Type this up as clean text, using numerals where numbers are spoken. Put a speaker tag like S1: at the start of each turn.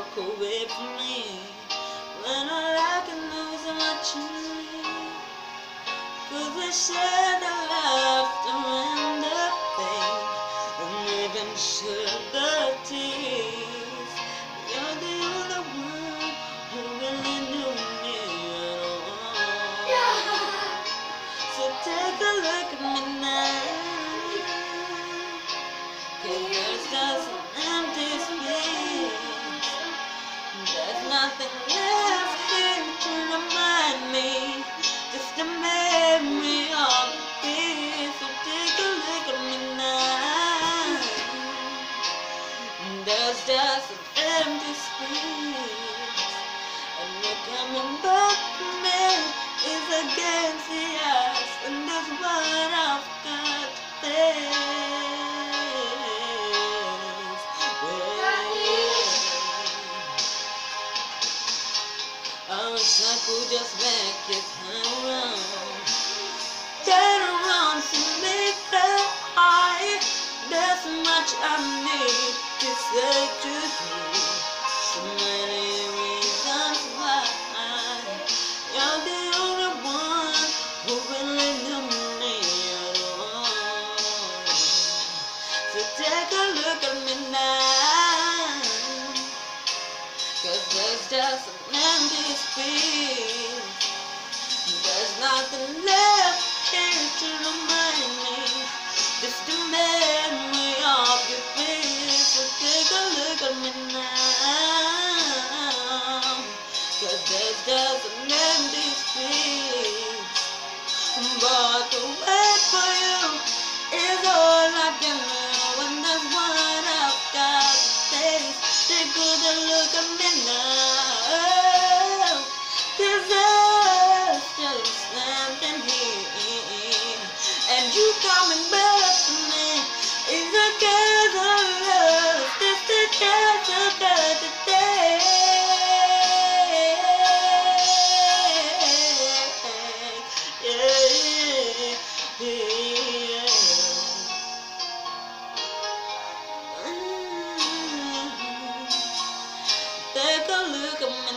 S1: walk away from me when all I can lose is what you need. 'Cause we share the laughter and the pain, and even shed the tears. You're the only one who really knew me at all. So take a look at me now, 'cause there's just an empty space. There's nothing left here to remind me, just a memory of peace. So take a look at me now. There's just an empty space, and you're coming back to me is against the odds, and that's what I've got to face. I wish I could just make it turn around to make her high. There's so much I need to say to you, so many reasons why you're the only one who really knew me at all. So take a look at me now, 'cause there's just an empty space. There's nothing left here to remind me, just a memory of your face. So take a look at me now, 'cause there's just an empty space. But to wait for you is all I can do, and that's what I've got to face. Take a look at me now, 'cause I'm still standing here, and you coming back to me is a case of love. It's the case of God today. Yeah, yeah. Take a look at me